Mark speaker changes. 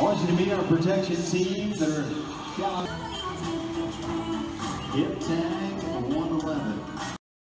Speaker 1: want you to meet our protection team that are hip tag 111.